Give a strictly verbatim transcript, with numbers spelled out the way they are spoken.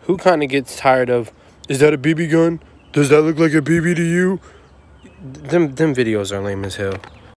who kind of gets tired of, is that a B B gun? Does that look like a B B to you? Them, them videos are lame as hell.